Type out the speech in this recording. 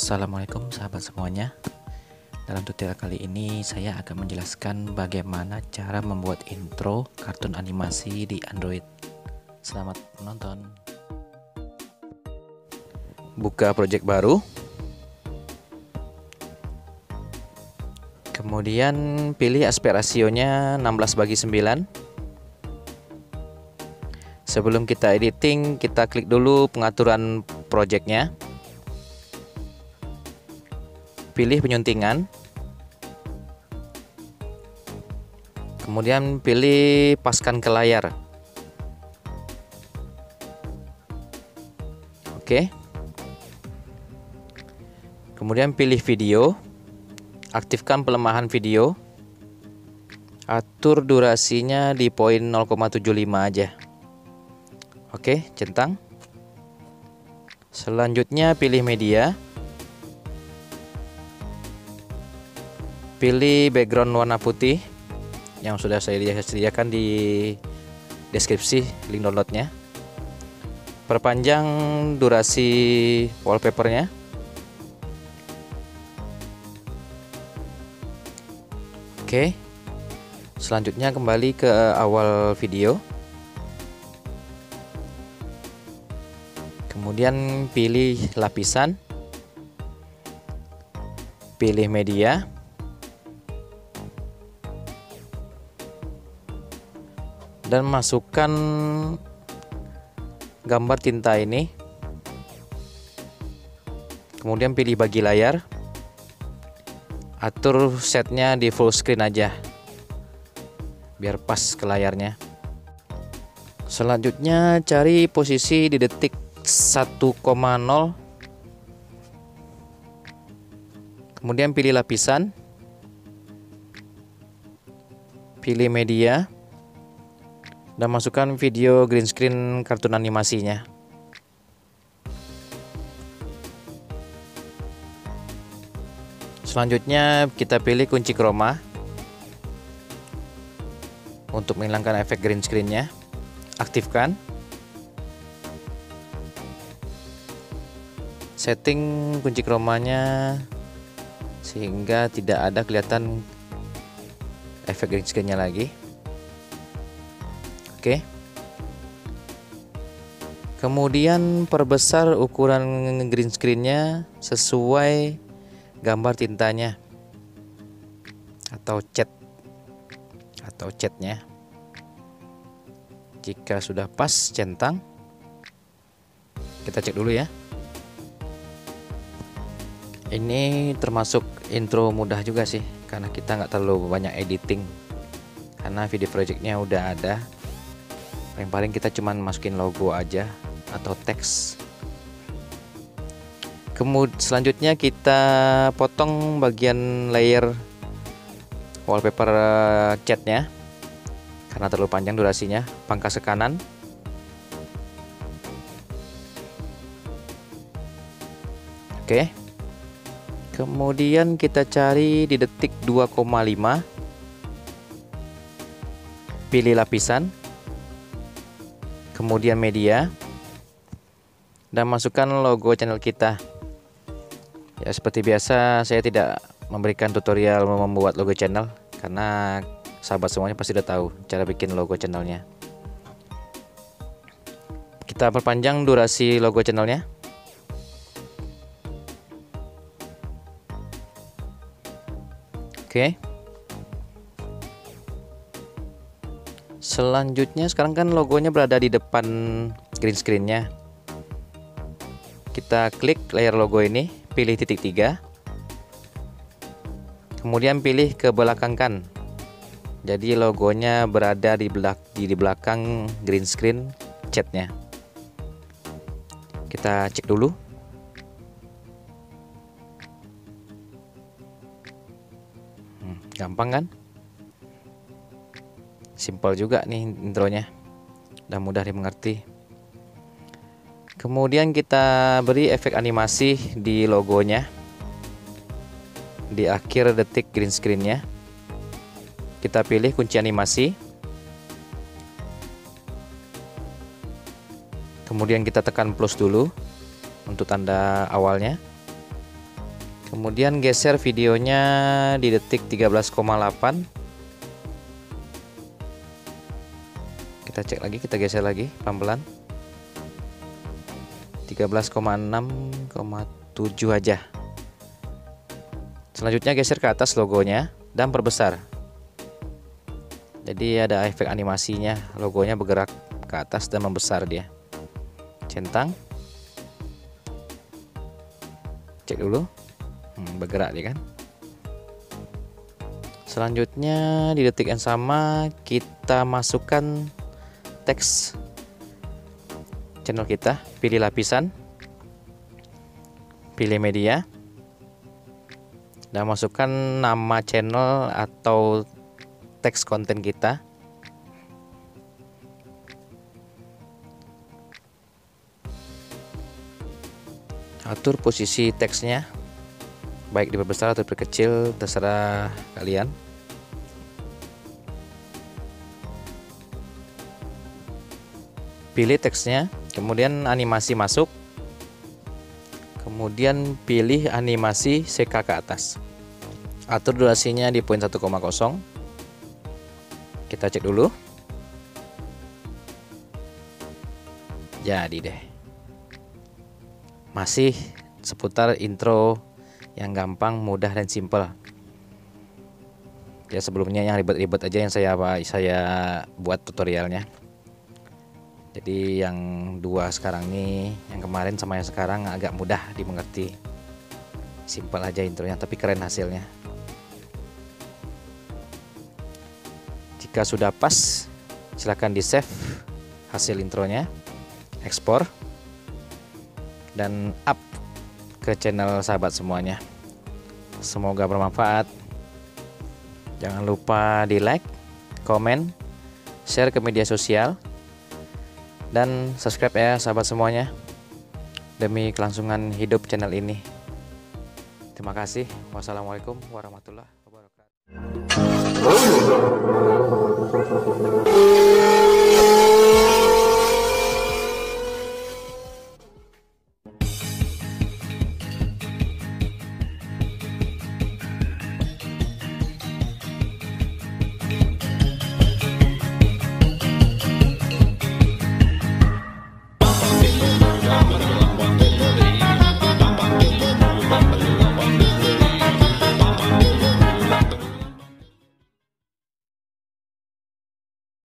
Assalamualaikum sahabat semuanya. Dalam tutorial kali ini saya akan menjelaskan bagaimana cara membuat intro kartun animasi di Android. Selamat menonton. Buka project baru. Kemudian pilih aspek rasionya 16:9. Sebelum kita editing, kita klik dulu pengaturan projectnya. Pilih penyuntingan, kemudian pilih paskan ke layar. Oke. Kemudian pilih video, aktifkan pelemahan video, atur durasinya di poin 0,75 aja. Oke, centang. Selanjutnya pilih media. Pilih background warna putih yang sudah saya sediakan di deskripsi link downloadnya. Perpanjang durasi wallpapernya. Oke. Selanjutnya kembali ke awal video. Kemudian pilih lapisan. Pilih media. Dan masukkan gambar tinta ini. Kemudian pilih bagi layar. Atur setnya di full screen aja, biar pas ke layarnya. Selanjutnya cari posisi di detik 1,0. Kemudian pilih lapisan. Pilih media. Dan masukkan video green screen kartun animasinya. Selanjutnya kita pilih kunci chroma untuk menghilangkan efek green screen-nya. Aktifkan. Setting kunci chromanya sehingga tidak ada kelihatan efek green screen-nya lagi. Oke. Kemudian perbesar ukuran green screen-nya sesuai gambar tintanya atau catnya. Jika sudah pas, centang. Kita cek dulu ya. Ini termasuk intro mudah juga sih, karena kita nggak terlalu banyak editing, karena video projectnya udah ada. Yang paling kita cuman masukin logo aja atau teks. Kemudian selanjutnya kita potong bagian layer wallpaper catnya karena terlalu panjang durasinya. Pangkas ke kanan. Oke. Kemudian kita cari di detik 2,5. Pilih lapisan. Kemudian media, dan masukkan logo channel kita. Ya, seperti biasa saya tidak memberikan tutorial membuat logo channel karena sahabat semuanya pasti udah tahu cara bikin logo channelnya. Kita perpanjang durasi logo channelnya. Oke. Selanjutnya sekarang kan logonya berada di depan green screen-nya. Kita klik layer logo ini, pilih titik 3. Kemudian pilih ke belakangkan. Jadi logonya berada di belakang green screen catnya. Kita cek dulu. Gampang kan? Simpel juga nih intronya, dan mudah dimengerti. Kemudian kita beri efek animasi di logonya di akhir detik green screen-nya. Kita pilih kunci animasi. Kemudian kita tekan plus dulu untuk tanda awalnya. Kemudian geser videonya di detik 13,8. Kita cek lagi, kita geser lagi pelan-pelan. 13,6,7 aja. Selanjutnya geser ke atas logonya dan perbesar. Jadi ada efek animasinya, logonya bergerak ke atas dan membesar dia. Centang. Cek dulu. Bergerak dia kan. Selanjutnya di detik yang sama kita masukkan teks channel kita, pilih lapisan, pilih media, dan masukkan nama channel atau teks konten kita. Atur posisi teksnya, baik diperbesar atau diperkecil, terserah kalian. Pilih teksnya, kemudian animasi masuk, kemudian pilih animasi seka ke atas. Atur durasinya di poin 1,0. Kita cek dulu. Jadi deh. Masih seputar intro yang gampang, mudah dan simple. Ya sebelumnya yang ribet-ribet aja yang saya buat tutorialnya. Jadi yang dua sekarang nih, yang kemarin sama yang sekarang agak mudah dimengerti. Simple aja intronya, tapi keren hasilnya. Jika sudah pas, silahkan di save hasil intronya, ekspor, dan up ke channel sahabat semuanya. Semoga bermanfaat. Jangan lupa di like, komen, share ke media sosial, dan subscribe ya sahabat semuanya, demi kelangsungan hidup channel ini. Terima kasih. Wassalamualaikum warahmatullahi wabarakatuh.